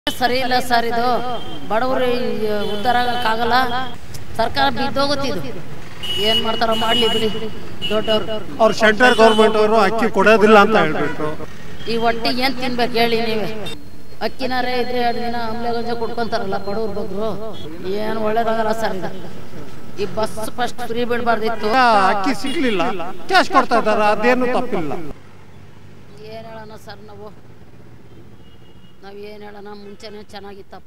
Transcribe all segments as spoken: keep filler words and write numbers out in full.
ಸರಿ ಇಲ್ಲ ಸರ್, ಇದು ಬಡವರು ಉದ್ಧಾರ ಆಗಕ್ಕಾಗಲ್ಲ. ಸರ್ಕಾರ ಬಿದ್ದೋಗುತ್ತಿದ್ದು ಏನ್ ಮಾಡ್ತಾರೋ ಮಾಡ್ಲಿ ಬಿಡಿ. ದೊಡ್ಡವರು ಅವ್ರು ಸೆಂಟ್ರಲ್ ಗೌರ್ಮೆಂಟ್ ಅವರು ಅಕ್ಕಿ ಕೊಡೋದಿಲ್ಲ ಅಂತ ಹೇಳ್ಬಿಟ್ರು. ಈ ಒಟ್ಟಿಗೆ ಏನ್ ತಿನ್ಬೇಕು ಹೇಳಿ ನೀವೇ? ಅಕ್ಕಿನಾರೇ ಇದ್ರೆ ಎರಡು ದಿನ ಆಮ್ಲೆ ಗಂಜ ಕುಡ್ಕೊಂತಾರಲ್ಲ ಬಡವ್ರ ಬಗ್ರು. ಏನು ಒಳ್ಳೇದಾಗಲ್ಲ ಸರ್ ಇದು. ಈ ಬಸ್ ಫಸ್ಟ್ ಫ್ರೀ ಬಿಡಬಾರ್ದಿತ್ತು. ಅಕ್ಕಿ ಸಿಗ್ಲಿಲ್ಲ, ಕ್ಯಾಶ್ ಕೊಡ್ತಾ ಇದಾರೆ, ಅದೇನು ತಪ್ಪಿಲ್ಲ. ಏನ್ ಹೇಳೋಣ ಸರ್, ನಾವು ನಾವ್ ಏನ್ ಹೇಳೋಣ, ಮುಂಚೆನೆ ಚೆನ್ನಾಗಿತ್ತಪ್ಪ.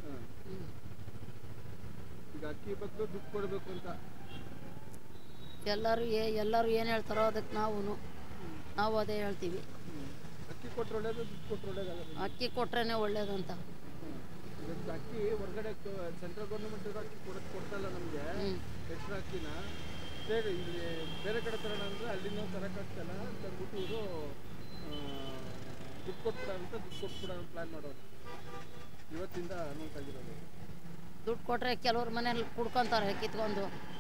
ಎಲ್ಲರೂ ಎಲ್ಲರೂ ಏನ್ ಹೇಳ್ತಾರೋ ಅದಕ್ಕೆ ನಾವು ನಾವು ಅದೇ ಹೇಳ್ತೀವಿ. ಅಕ್ಕಿ ಕೊಟ್ರೇನೆ ಒಳ್ಳೇದಂತ. ಅಕ್ಕಿ ಹೊರಗಡೆ ಸೆಂಟ್ರಲ್ ಗೌರ್ಮೆಂಟ್ ಅಕ್ಕಿ ಕೊಡ್ತಾ ಇಲ್ಲ ನಮಗೆ, ಎಕ್ಸ್ಟ್ರಾ ಅಕ್ಕಿನ ಬೇರೆ ಇಲ್ಲಿ ಬೇರೆ ಕಡೆ ತರೋಣ ಅಂದ್ರೆ ಅಲ್ಲಿಂದ ತರಕಾಗ್ತಲ್ಲ ತಂದ್ಬಿಟ್ಟು ಇವರು ದುಡ್ಡು ಕೊಟ್ಬಿಡ ಅಂತ ದುಡ್ಡು ಕೊಟ್ಬಿಡ ಪ್ಲಾನ್ ಮಾಡೋರು. ಇವತ್ತಿಂದ ಅನೌನ್ಸ್ ಆಗಿರೋದು. ದುಡ್ಡು ಕೊಟ್ರೆ ಕೆಲವ್ರ ಮನೇಲಿ ಕುಡ್ಕೊಂತಾರೆ ಕಿತ್ಕೊಂಡು.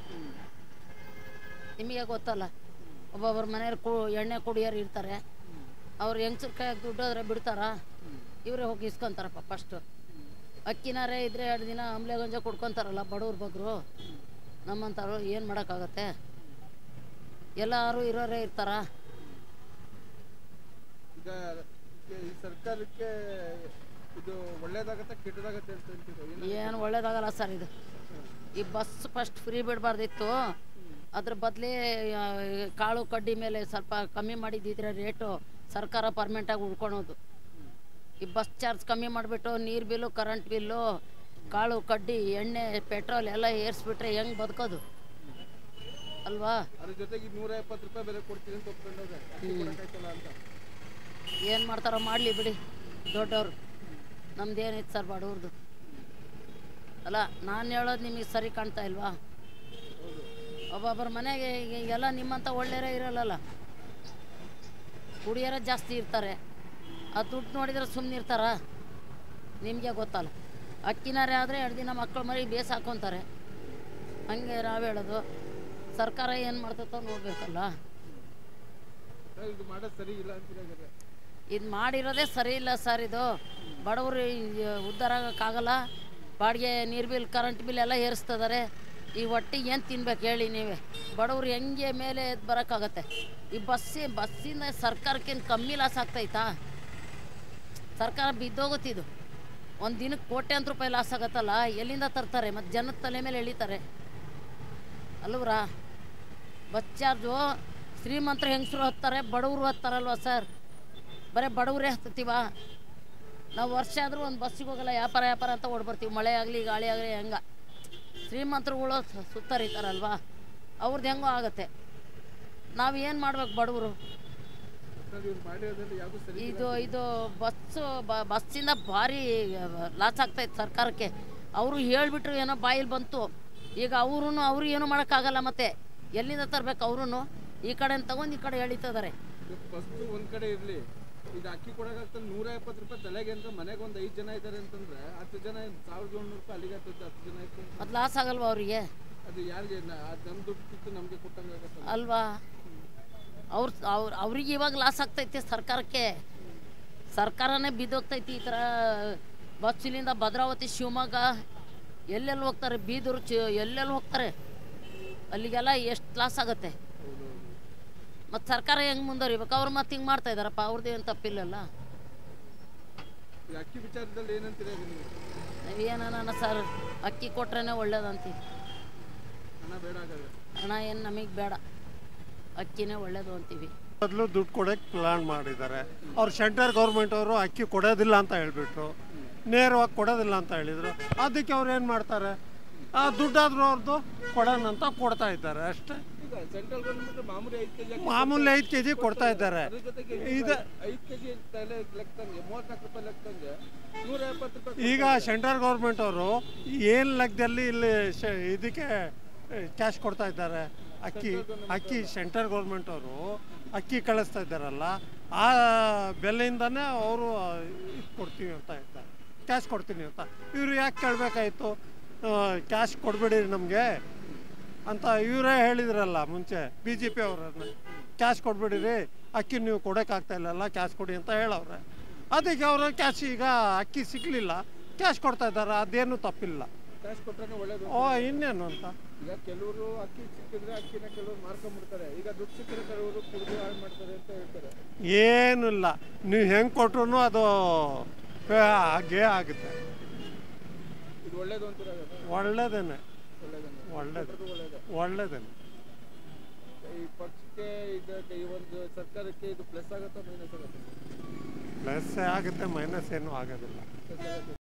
ನಿಮಗೆ ಗೊತ್ತಲ್ಲ, ಒಬ್ಬೊಬ್ಬರ ಮನೇಲಿ ಕು ಎಣ್ಣೆ ಕುಡಿಯೋರು ಇರ್ತಾರೆ. ಅವ್ರು ಹೆಂಗ್ಸ್ರ ಕೈಯಾಗ ದುಡ್ಡು ಹೋದ್ರೆ ಬಿಡ್ತಾರ, ಇವರೇ ಹೋಗಿ ಇಸ್ಕೊಂತಾರಪ್ಪ ಫಸ್ಟು. ಅಕ್ಕಿನಾರೇ ಇದ್ರೆ ಎರಡು ದಿನ ಆಮ್ಲೆ ಗಂಜ ಕುಡ್ಕೊಂತಾರಲ್ಲ ಬಡವ್ರ ಬಗ್ರು. ನಮ್ಮಂಥವ್ರು ಏನು ಮಾಡೋಕ್ಕಾಗತ್ತೆ? ಎಲ್ಲರೂ ಇರೋರೇ ಇರ್ತಾರ. ಈಗ ಈ ಸರ್ಕಾರಕ್ಕೆ ಇದು ಒಳ್ಳೇದಾಗತ್ತೆ ಕೆಟ್ಟದಾಗತ್ತೆ ಅಂತ ಹೇಳ್ತೀವಿ? ಏನು ಒಳ್ಳೇದಾಗಲ್ಲ ಸರ್ ಇದು. ಈ ಬಸ್ ಫಸ್ಟ್ ಫ್ರೀ ಬಿಡಬಾರ್ದಿತ್ತು. ಅದ್ರ ಬದಲೇ ಕಾಳು ಕಡ್ಡಿ ಮೇಲೆ ಸ್ವಲ್ಪ ಕಮ್ಮಿ ಮಾಡಿದ್ದಿದ್ರೆ ರೇಟು ಸರ್ಕಾರ ಪರ್ಮನೆಂಟಾಗಿ ಉಳ್ಕೊಳೋದು. ಈ ಬಸ್ ಚಾರ್ಜ್ ಕಮ್ಮಿ ಮಾಡಿಬಿಟ್ಟು ನೀರು ಬಿಲ್ಲು, ಕರೆಂಟ್ ಬಿಲ್ಲು, ಕಾಳು ಕಡ್ಡಿ, ಎಣ್ಣೆ, ಪೆಟ್ರೋಲ್ ಎಲ್ಲ ಏರಿಸ್ಬಿಟ್ರೆ ಹೆಂಗೆ ಬದುಕೋದು ಅಲ್ವಾ? ಅದ್ರ ಜೊತೆಗೆ ನೂರ ಎಪ್ಪತ್ತು ರೂಪಾಯಿ ಬೆಲೆ ಕೊಡ್ತೀನಿ ಅಂತ ಒಪ್ಕೊಂಡವ್ರೆ. ಅಂತ ಏನು ಮಾಡ್ತಾರೋ ಮಾಡಲಿ ಬಿಡಿ. ದೊಡ್ಡವರು ನಮ್ದೇನಿತ್ತು ಸರ್ ಬಡವ್ರದ್ದು ಅಲ್ಲ. ನಾನು ಹೇಳೋದು ನಿಮಗೆ ಸರಿ ಕಾಣ್ತಾ ಇಲ್ವಾ? ಒಬ್ಬೊಬ್ಬರ ಮನೆಗೆ ಎಲ್ಲ ನಿಮ್ಮಂಥ ಒಳ್ಳೆಯರೇ ಇರಲ್ಲ, ಕುಡಿಯೋರೇ ಜಾಸ್ತಿ ಇರ್ತಾರೆ. ಆ ದುಡ್ಡು ನೋಡಿದ್ರೆ ಸುಮ್ಮನೆ ಇರ್ತಾರ? ನಿಮಗೆ ಗೊತ್ತಲ್ಲ. ಅಕ್ಕಿನಾರೇ ಆದರೆ ಎರಡು ದಿನ ಮಕ್ಕಳು ಮರಿ ಬೇಸ್ ಹಾಕ್ಕೊತಾರೆ. ಹಂಗೆ ನಾವು ಹೇಳೋದು. ಸರ್ಕಾರ ಏನು ಮಾಡ್ತೋ ನೋಡ್ಬೇಕಲ್ಲ. ಇದು ಮಾಡೋದು ಸರಿ ಇಲ್ಲ ಅಂತೀರ? ಇದು ಮಾಡಿರೋದೇ ಸರಿ ಇಲ್ಲ ಸರ್. ಇದು ಬಡವರು ಉದ್ಧಾರ ಆಗೋಕ್ಕಾಗಲ್ಲ. ಬಾಡಿಗೆ, ನೀರು ಬಿಲ್, ಕರೆಂಟ್ ಬಿಲ್ ಎಲ್ಲ ಏರಿಸ್ತದಾರೆ. ಈ ಒಟ್ಟಿಗೆ ಏನು ತಿನ್ಬೇಕು ಹೇಳಿ ನೀವೇ? ಬಡವ್ರು ಹೆಂಗೆ ಮೇಲೆ ಎದ್ದು ಬರೋಕ್ಕಾಗತ್ತೆ? ಈ ಬಸ್ಸಿ ಬಸ್ಸಿಂದ ಸರ್ಕಾರಕ್ಕೇನು ಕಮ್ಮಿ ಲಾಸ್ ಆಗ್ತೈತಾ? ಸರ್ಕಾರ ಬಿದ್ದೋಗುತ್ತಿದ್ದು. ಒಂದು ದಿನಕ್ಕೆ ಕೋಟ್ಯಾಂತರ ರೂಪಾಯಿ ಲಾಸ್ ಆಗತ್ತಲ್ಲ, ಎಲ್ಲಿಂದ ತರ್ತಾರೆ? ಮತ್ತು ಜನದ ತಲೆ ಮೇಲೆ ಎಳಿತಾರೆ ಅಲ್ವ್ರಾ? ಬಸ್ ಚಾರ್ಜು ಶ್ರೀಮಂತರು ಹೆಂಗಸರು ಹತ್ತಾರೆ, ಬಡವರು ಹತ್ತಾರಲ್ವ ಸರ್? ಬರೀ ಬಡವರೇ ಹತ್ತೀವ ನಾವು. ವರ್ಷ ಆದರೂ ಒಂದು ಬಸ್ಸಿಗೆ ಹೋಗಲ್ಲ, ವ್ಯಾಪಾರ ವ್ಯಾಪಾರ ಅಂತ ಓಡ್ಬರ್ತೀವಿ. ಮಳೆ ಆಗಲಿ ಗಾಳಿ ಆಗಲಿ ಹೆಂಗೆ. ಶ್ರೀಮಂತರುಗಳು ಸುತ್ತರಿತಾರಲ್ವ, ಅವ್ರದ್ದು ಹೆಂಗೋ ಆಗುತ್ತೆ. ನಾವು ಏನು ಮಾಡ್ಬೇಕು ಬಡವರು? ಇದು ಇದು ಬಸ್ಸು ಬಸ್ಸಿಂದ ಭಾರಿ ಲಾಸ್ ಆಗ್ತೈತೆ ಸರ್ಕಾರಕ್ಕೆ. ಅವರು ಹೇಳಿಬಿಟ್ರು, ಏನೋ ಬಾಯಲ್ಲಿ ಬಂತು. ಈಗ ಅವ್ರೂ ಅವರು ಏನೂ ಮಾಡೋಕ್ಕಾಗಲ್ಲ. ಮತ್ತೆ ಎಲ್ಲಿಂದ ತರಬೇಕು? ಅವ್ರೂ ಈ ಕಡೆ ತಗೊಂಡು ಈ ಕಡೆ ಎಳಿತಿದ್ದಾರೆ. ಒಂದು ಕಡೆ ಇರಲಿ, ಈಗ ಅಕ್ಕಿ ಕೊಡೋಕ್ಕಾಗ್ತದೆ ನೂರ ಎಪ್ಪತ್ತು ರೂಪಾಯಿ ತಲೆಗೆ ಅಂತ. ಮನೆಗೆ ಒಂದು ಐದು ಜನ ಇದ್ದಾರೆ ಅಂತಂದ್ರೆ ಹತ್ತು ಜನ ಸಾವಿರದ ಏಳ್ನೂರು ರೂಪಾಯಿ ಅಲ್ಲಿಗೆ ಹತ್ತು ಜನ ಆಯ್ತು. ಅದು ಲಾಸ್ ಆಗಲ್ವಾ ಅವರಿಗೆ? ಅದು ಯಾರಿಗೆ? ನಮ್ಮ ದುಡ್ಡು ಕಿತ್ತು ನಮಗೆ ಕೊಟ್ಟಂಗೆ ಅಲ್ವಾ? ಅವ್ರು ಅವ್ರು ಅವ್ರಿಗೆ ಇವಾಗ ಲಾಸ್ ಆಗ್ತೈತೆ ಸರ್ಕಾರಕ್ಕೆ. ಸರ್ಕಾರನೇ ಬಿದ್ದೋಗ್ತೈತಿ. ಈ ಥರ ಬಸ್ಸಿನಿಂದ ಭದ್ರಾವತಿ, ಶಿವಮೊಗ್ಗ ಎಲ್ಲೆಲ್ಲಿ ಹೋಗ್ತಾರೆ, ಬೀದೂರು, ಚಿ ಎಲ್ಲೆಲ್ಲಿ ಹೋಗ್ತಾರೆ, ಅಲ್ಲಿಗೆಲ್ಲ ಎಷ್ಟು ಲಾಸ್ ಆಗುತ್ತೆ. ಮತ್ತು ಸರ್ಕಾರ ಹೆಂಗೆ ಮುಂದುವರಿಬೇಕು? ಅವ್ರು ಮತ್ತೆ ಹಿಂಗೆ ಮಾಡ್ತಾ ಇದ್ದಾರಪ್ಪ. ಅವ್ರದ್ದು ಏನು ತಪ್ಪಿಲ್ಲಲ್ಲ. ಅಕ್ಕಿ ವಿಚಾರದಲ್ಲಿ ಏನಂತೀರ ನೀವು? ಏನನ್ನ ಸರ್, ಅಕ್ಕಿ ಕೊಟ್ರೇನೆ ಒಳ್ಳೇದಂತೀವಿ. ಹಣ ಬೇಡ, ಹಣ ಏನು ನಮಗೆ ಬೇಡ, ಅಕ್ಕಿನೇ ಒಳ್ಳೇದು ಅಂತೀವಿ. ಮೊದಲು ದುಡ್ಡು ಕೊಡೋಕ್ಕೆ ಪ್ಲಾನ್ ಮಾಡಿದ್ದಾರೆ. ಅವ್ರು ಸೆಂಟ್ರಲ್ ಗೌರ್ಮೆಂಟ್ ಅವರು ಅಕ್ಕಿ ಕೊಡೋದಿಲ್ಲ ಅಂತ ಹೇಳ್ಬಿಟ್ರು, ನೇರವಾಗಿ ಕೊಡೋದಿಲ್ಲ ಅಂತ ಹೇಳಿದರು. ಅದಕ್ಕೆ ಅವ್ರು ಏನು ಮಾಡ್ತಾರೆ? ಆ ದುಡ್ಡಾದ್ರೂ ಅವ್ರದ್ದು ಕೊಡೋಣ ಅಂತ ಕೊಡ್ತಾ ಇದ್ದಾರೆ ಅಷ್ಟೇ. ಸೆಂಟ್ರಲ್ ಗೌರ್ಮೆಂಟ್ ಮಾಮೂಲಿ ಐದು ಕೆಜಿ ಮಾಮೂಲಿ ಐದು ಕೆ ಜಿ ಕೊಡ್ತಾ ಇದ್ದಾರೆ. ಇದು ಐದು ಕೆಜಿ ಲೆಕ್ಕಂಗೆ ಮೂವತ್ನಾಲ್ಕು ರೂಪಾಯಿ ಲೆಕ್ಕಂಗೆ ನೂರ ಎಪ್ಪತ್ತು ರೂಪಾಯಿ. ಈಗ ಸೆಂಟ್ರಲ್ ಗೌರ್ಮೆಂಟ್ ಅವರು ಏನು ಲೆಕ್ಕದಲ್ಲಿ ಇಲ್ಲಿ ಇದಕ್ಕೆ ಕ್ಯಾಶ್ ಕೊಡ್ತಾ ಇದ್ದಾರೆ. ಅಕ್ಕಿ ಅಕ್ಕಿ ಸೆಂಟ್ರಲ್ ಗೌರ್ಮೆಂಟ್ ಅವರು ಅಕ್ಕಿ ಕಳಿಸ್ತಾ ಇದ್ದಾರಲ್ಲ, ಆ ಬೆಲೆಯಿಂದನೇ ಅವರು ಇದು ಕೊಡ್ತೀವಿ ಅಂತ ಇದ್ದಾರೆ, ಕ್ಯಾಶ್ ಕೊಡ್ತೀನಿ ಅಂತ. ಇವರು ಯಾಕೆ ಕೇಳಬೇಕಾಯ್ತು? ಕ್ಯಾಶ್ ಕೊಡಬೇಡಿ ನಮಗೆ ಅಂತ ಇವರೇ ಹೇಳಿದ್ರಲ್ಲ ಮುಂಚೆ, ಬಿ ಜೆ ಪಿ ಅವರನ್ನು. ಕ್ಯಾಶ್ ಕೊಡ್ಬಿಡಿರಿ, ಅಕ್ಕಿ ನೀವು ಕೊಡೋಕ್ಕಾಗ್ತಾ ಇಲ್ಲಲ್ಲ, ಕ್ಯಾಶ್ ಕೊಡಿ ಅಂತ ಹೇಳವ್ರೆ. ಅದಕ್ಕೆ ಅವರು ಕ್ಯಾಶ್ ಈಗ ಅಕ್ಕಿ ಸಿಗಲಿಲ್ಲ ಕ್ಯಾಶ್ ಕೊಡ್ತಾ ಇದ್ದಾರೆ, ಅದೇನು ತಪ್ಪಿಲ್ಲ. ಕ್ಯಾಶ್ ಕೊಟ್ಟರೆ ಒಳ್ಳೇದು. ಓ ಇನ್ನೇನು ಅಂತ. ಈಗ ಕೆಲವರು ಅಕ್ಕಿ ಸಿಕ್ಕಿದ್ರೆ ಅಕ್ಕಿನ ಕೆಲವರು ಮಾರ್ಕೊಂಡ್ಬಿಡ್ತಾರೆ, ಈಗ ದುಡ್ಡು ಸಿಕ್ಕಿದ್ರೆ ಕೆಲವರು ಕುಡಿದು ಹಾಳು ಮಾಡ್ತಾರೆ ಅಂತ ಹೇಳ್ತಾರೆ. ಏನಿಲ್ಲ, ನೀವು ಹೆಂಗೆ ಕೊಟ್ರು ಅದು ಹಾಗೇ ಆಗುತ್ತೆ. ಇದು ಒಳ್ಳೇದು ಅಂತೀರ? ಒಳ್ಳೇದೇನೆ, ಒಳ್ಳೇದನ್ನ ಒಳ್ಳೇದು ಒಳ್ಳೇದು. ಒಳ್ಳೇದೇನೆ. ಈ ಪಕ್ಷಕ್ಕೆ ಇದಕ್ಕೆ ಈ ಒಂದು ಸರ್ಕಾರಕ್ಕೆ ಇದು ಪ್ಲಸ್ ಆಗುತ್ತಾ ಮೈನಸ್ ಆಗುತ್ತೆ? ಪ್ಲಸ್ ಆಗುತ್ತೆ, ಮೈನಸ್ ಏನೂ ಆಗೋದಿಲ್ಲ. ಪ್ಲಸ್ ಆಗುತ್ತೆ.